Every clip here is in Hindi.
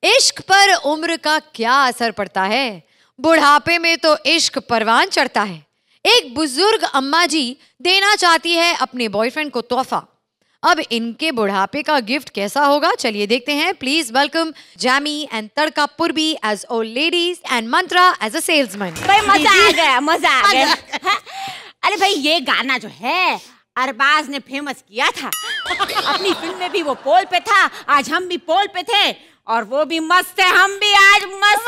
इश्क पर उम्र का क्या असर पड़ता है? बुढ़ापे में तो इश्क परवान चढ़ता है। एक बुजुर्ग अम्मा जी देना चाहती है अपने बॉयफ्रेंड को तोहफा। अब इनके बुढ़ापे का गिफ्ट कैसा होगा, चलिए देखते हैं। Please welcome Jamie and Tadka Purvi as old ladies and Mantra as a salesman. भाई मजा आ गया, मजा आ गया। अरे भाई ये गाना जो है अरबाज ने फेमस किया था। अपनी फिल्म में भी वो पोल पे था, आज हम भी पोल पे थे और वो भी मस्त है, हम भी आज मस्त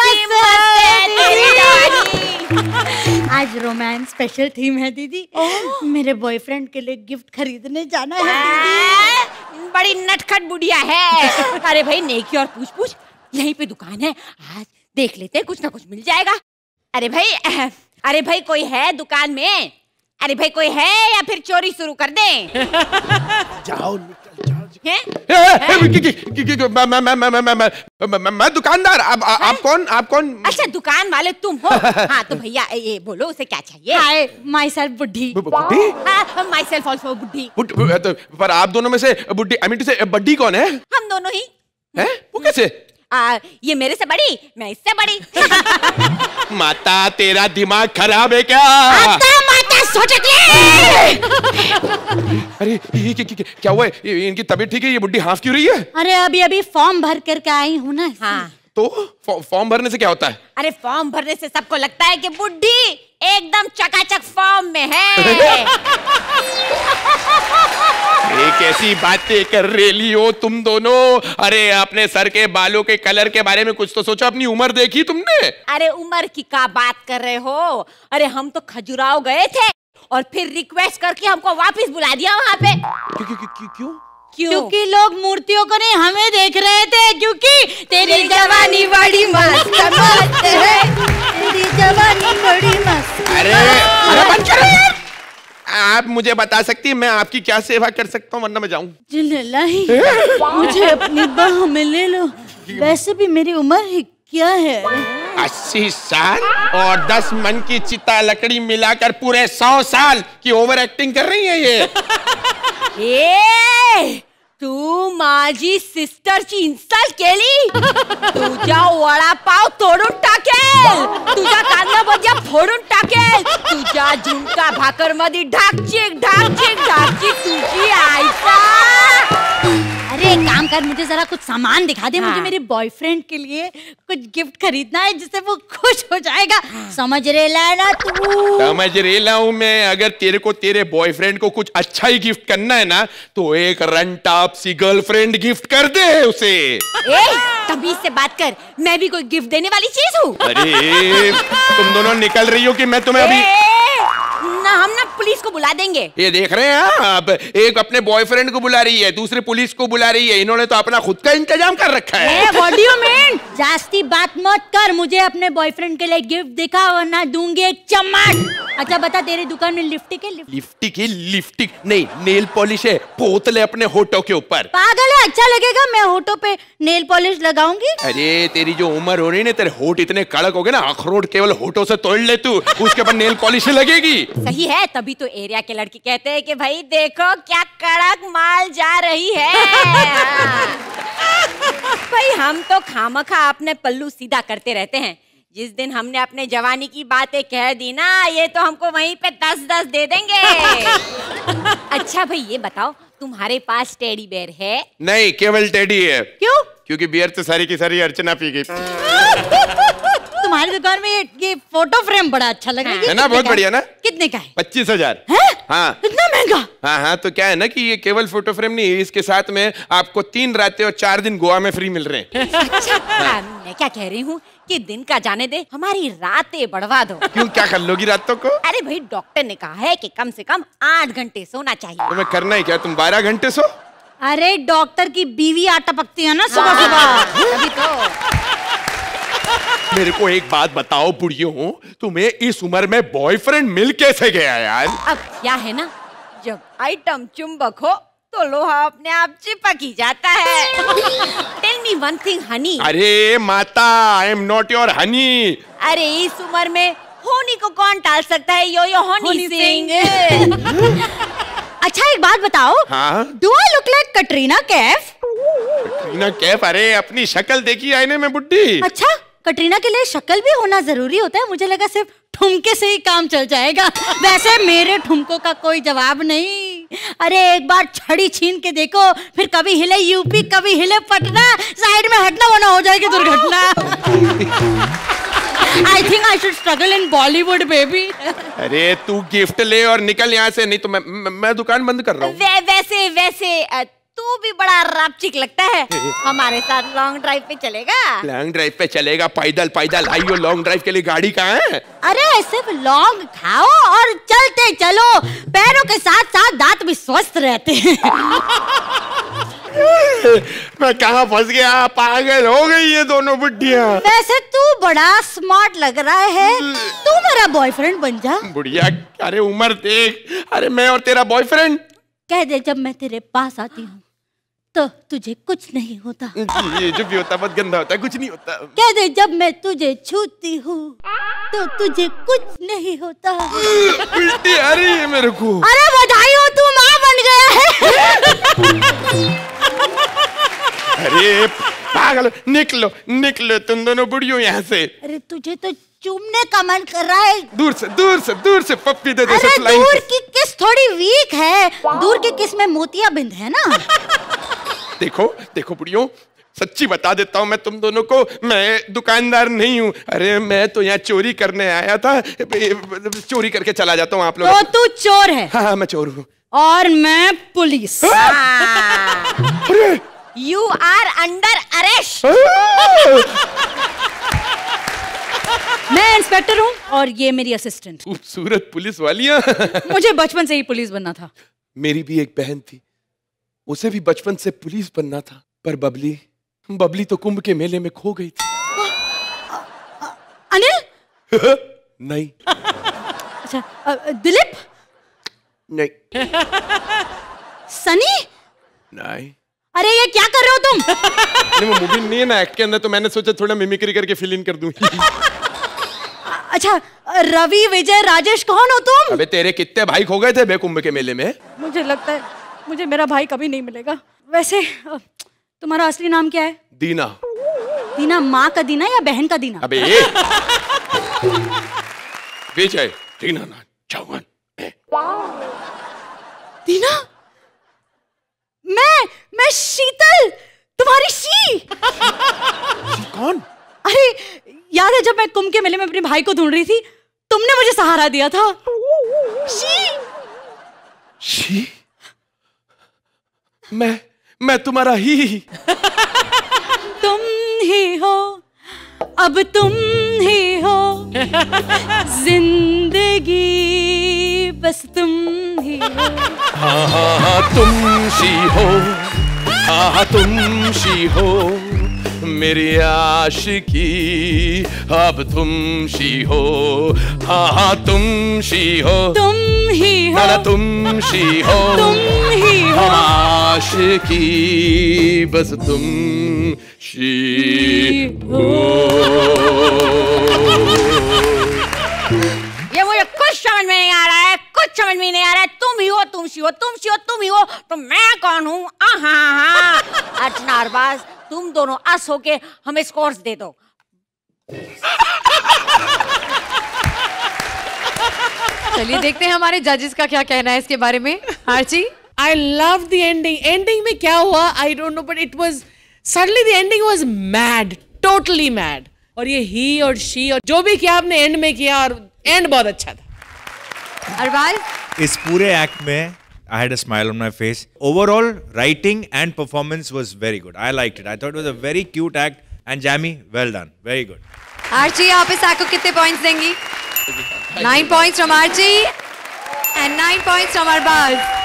आज रोमांस स्पेशल थीम है दीदी। मेरे बॉयफ्रेंड के लिए गिफ्ट खरीदने जाना है दीदी। बड़ी नटखट बुढ़िया है। अरे भाई नेकी और पूछ पूछ, यहीं पे दुकान है, आज देख लेते हैं, कुछ ना कुछ मिल जाएगा। अरे भाई कोई है दुकान में? अरे भाई कोई है या फिर चोरी शुरू कर दें? जाओ मैं दुकानदार। आप कौन? अच्छा दुकान वाले तुम हो? हाँ तो भैया ये बोलो उसे क्या चाहिए? हाय माई सेल्फ बुड्ढी। माई सेल्फ ऑल्सो बुड्ढी। पर आप दोनों में से बुड्ढी आई मीन टू से बड्ढी कौन है? हम दोनों ही हैं? वो कैसे? ये मेरे से बड़ी, मैं इससे बड़ी। माता तेरा दिमाग खराब है क्या? अरे ये क्या हुआ है? इनकी तबीयत ठीक है? ये बुड्ढी हाफ क्यों रही है? अरे अभी फॉर्म भर करके आई हूँ ना। हाँ तो फॉर्म भरने से क्या होता है? अरे फॉर्म भरने से सबको लगता है कि बुड्ढी एकदम चकाचक फॉर्म में है। एक ऐसी बातें कर रही हो तुम दोनों। अरे अपने सर के बालों के कलर के बारे में कुछ तो सोचो, अपनी उम्र देखी तुमने? अरे उम्र की क्या बात कर रहे हो? अरे हम तो खजुराहो गए थे और फिर रिक्वेस्ट करके हमको वापस बुला दिया वहाँ पे। क्यों? क्योंकि लोग मूर्तियों को नहीं हमें देख रहे थे, क्योंकि तेरी जवानी बड़ी मस्त है, तेरी जवानी बड़ी मस्त। अरे बंद करो यार। आप मुझे बता सकती है मैं आपकी क्या सेवा कर सकता हूँ, वरना मैं जाऊँ? मुझे अपनी बाह में ले लो। वैसे भी मेरी उम्र ही क्या है? 80 साल और 10 मन की चिता लकड़ी मिलाकर पूरे 100 साल की ओवर एक्टिंग कर रही है ये। तू माझी सिस्टरची इन्सल्ट केली? तुझ्या वडापाव तोडून टाकेल, तुझ्या कांदा भज्या फोडून टाकेल, तुझ्या झुणका भाकर मध्ये ढाकचिक तुझी आयसा। अरे एक काम कर, मुझे जरा कुछ सामान दिखा दे। मुझे मेरे बॉयफ्रेंड के लिए कुछ गिफ्ट खरीदना है जिससे वो खुश हो जाएगा। समझ रेला ना तू? समझ रेला हूँ मैं। अगर तेरे को तेरे बॉयफ्रेंड को कुछ अच्छा ही गिफ्ट करना है ना तो एक रन टॉप सी गर्लफ्रेंड गिफ्ट कर दे उसे। तमीज से बात कर, मैं भी कोई गिफ्ट देने वाली चीज हूँ? अरे तुम दोनों निकल रही हो कि मैं तुम्हें अभी ना, हम ना पुलिस को बुला देंगे। ये देख रहे हैं आप, एक अपने बॉयफ्रेंड को बुला रही है, दूसरी पुलिस को बुला रही है। इन्होंने तो अपना खुद का इंतजाम कर रखा है। What do you mean? जास्ती बात मत कर, मुझे अपने बॉयफ्रेंड के लिए गिफ्ट दिखा वरना दूंगी एक चम्मच। अच्छा बता, तेरी दुकान में लिपस्टिक है? लिपस्टिक नहीं, नेल पॉलिश है। पोत ले अपने होठों के ऊपर। पागल है? अच्छा लगेगा मैं होठों पे नेल पॉलिश लगाऊंगी? अरे तेरी जो उम्र हो रही है ना, तेरे होठ इतने कड़क हो गए ना, अखरोट केवल होठों से तोड़ ले तू, उसके ऊपर नेल पॉलिश लगेगी। सही है, तभी तो एरिया के लड़के कहते हैं कि भाई देखो क्या कड़क माल जा रही है। भाई हम तो खामखा अपने पल्लू सीधा करते रहते हैं। जिस दिन हमने अपने जवानी की बातें कह दी ना, ये तो हमको वहीं पे 10-10 दे देंगे। अच्छा भाई ये बताओ, तुम्हारे पास टेडी बेयर है? नहीं, केवल टेडी है। क्यों? क्योंकि बियर तो सारी की सारी अर्चना पी गई। तुम्हारी दुकान में ये फोटो फ्रेम बड़ा अच्छा लग रहा है ना? बहुत बढ़िया ना? कितने का है? 25,000। हाँ इतना महंगा? हाँ तो क्या है ना कि ये केवल फोटो फ्रेम नहीं, इसके साथ में आपको 3 रातें और 4 दिन गोवा में फ्री मिल रहे हैं। अच्छा, मैं क्या कह रही हूँ कि दिन का जाने दे, हमारी रातें बढ़वा दो। क्यों, क्या कर लोगी रातों को? अरे भाई डॉक्टर ने कहा है कि कम से कम 8 घंटे सोना चाहिए। तुम्हें करना ही क्या, तुम 12 घंटे सो? अरे डॉक्टर की बीवी आटा पकती है ना सुबह सुबह, तभी तो। मेरे को एक बात बताओ बुढ़ियों, तुम्हें इस उम्र में बॉयफ्रेंड मिल कैसे गया यार? अब क्या है ना, जब आइटम चुंबक हो तो लोहा अपने आप चिपक ही जाता है। Tell me one thing honey. अरे माता, I am not your honey. अरे इस उम्र में होनी को कौन टाल सकता है? यो यो हनी सिंह। अच्छा एक बात बताओ, हाँ? Do I look like Katrina Kaif? Katrina Kaif, अरे अपनी शक्ल देखी आईने में बुड्ढी। अच्छा, कटरीना के लिए शक्ल भी होना जरूरी होता है? मुझे लगा सिर्फ ठुमके से ही काम चल जाएगा। वैसे मेरे ठुमकों का कोई जवाब नहीं। अरे एक बार छड़ी छीन के देखो, फिर कभी हिले यूपी कभी हिले पटना, साइड में हटना वरना हो जाएगी दुर्घटना। I think I should struggle in Bollywood, baby. अरे तू गिफ्ट ले और निकल यहाँ से, नहीं तो मैं दुकान बंद कर रहा हूँ। वैसे तू भी बड़ा रपचिक लगता है। हमारे साथ लॉन्ग ड्राइव पे चलेगा? लॉन्ग ड्राइव पे चलेगा? पैदल आइयो, लॉन्ग ड्राइव के लिए गाड़ी कहाँ है? अरे सिर्फ लॉन्ग खाओ और चलते चलो, पैरों के साथ साथ दांत भी स्वस्थ रहते हैं। मैं कहाँ फंस गया, पागल हो गई ये दोनों बुढ़िया। वैसे तू बड़ा स्मार्ट लग रहा है, तू मेरा बॉयफ्रेंड बन जा। बुढ़िया, अरे उम्र देख, अरे मैं और तेरा बॉयफ्रेंड। कह दे जब मैं तेरे पास आती हूँ तो तुझे कुछ नहीं होता। ये जो भी होता है बहुत गंदा होता है, कुछ नहीं होता। कह दे जब मैं तुझे छूती हूँ तो तुझे कुछ नहीं होता। उल्टी आ रही है मेरे को। अरे बधाई हो, तू माँ बन गया है। अरे पागल, निकलो तुम दोनों बुढ़ियों यहाँ से। अरे तुझे तो चूमने का मन कर रहा है। दूर से पप्पी दे दे। अरे दूर की किस थोड़ी वीक है, दूर की किस में मोतियाबिंद है ना। देखो बुढ़ियों, सच्ची बता देता हूँ मैं तुम दोनों को, मैं दुकानदार नहीं हूँ। अरे मैं तो यहाँ चोरी करने आया था, चोरी करके चला जाता हूँ आप लोग। तो तू चोर है? हाँ मैं चोर हूँ। और मैं police. You are under arrest. मैं इंस्पेक्टर हूँ और ये मेरी असिस्टेंट। खूबसूरत पुलिस वालियाँ। मुझे बचपन से ही पुलिस बनना था। मेरी भी एक बहन थी, उसे भी बचपन से पुलिस बनना था, पर बबली तो कुंभ के मेले में खो गई थी। अनिल? नहीं। अच्छा, दिलीप? नहीं। सनी? नहीं। अरे ये क्या कर रहे हो तुम? नहीं, वो मुबीन नहीं है ना एक्ट के अंदर, तो मैंने सोचा थोड़ा मिमिक्री करके फिल इन कर दूं। अच्छा, रवि, विजय, राजेश कौन हो तुम? अबे तेरे कितने भाई खो गए थे बे कुंभ के मेले में? मुझे लगता है मुझे मेरा भाई कभी नहीं मिलेगा। वैसे तुम्हारा असली नाम क्या है? दीना। दीना माँ का दीना या बहन का दीना? अबे विजय दीना ना चौहान। दीना? मैं शीतल, तुम्हारी शी। कौन? अरे याद है जब मैं कुंभ के मेले में अपने भाई को ढूंढ रही थी, तुमने मुझे सहारा दिया था। शी? मैं तुम्हारा ही। तुम ही हो, अब तुम ही हो, जिंदगी बस तुम ही हो। हाँ तुम शी हो, हाँ तुम शी हो, मेरी आशिकी अब तुम शी हो। हाँ तुम शी हो, तुम ही हो, ना तुम शी हो, तुम ही हो, हम आशिकी बस तुम शी हो। ये मुझे कुछ समझ में नहीं आ रहा है, कुछ समझ में नहीं आ रहा है। तुम ही हो, तुम शी हो, तुम शी हो, तुम ही हो, तो मैं कौन हूँ? अच्छा अरबाज, तुम दोनों अस होके हमें स्कोर्स दे दो। चलिए देखते हैं हमारे जजेस का क्या कहना है इसके बारे में। Archie? I love the ending. Ending में क्या हुआ? I don't know, but it was suddenly the ending was mad, totally mad. और ये he और she और जो भी किया आपने एंड में किया, और एंड बहुत अच्छा था। अरबाज? इस पूरे एक्ट में I had a smile on my face. Overall, writing and performance was very good. I liked it. I thought it was a very cute act. And Jammy, well done. Very good. Archie, आप इस एक्ट को कितने पॉइंट्स देंगी? 9 points from Archie and 9 points from Arbaz.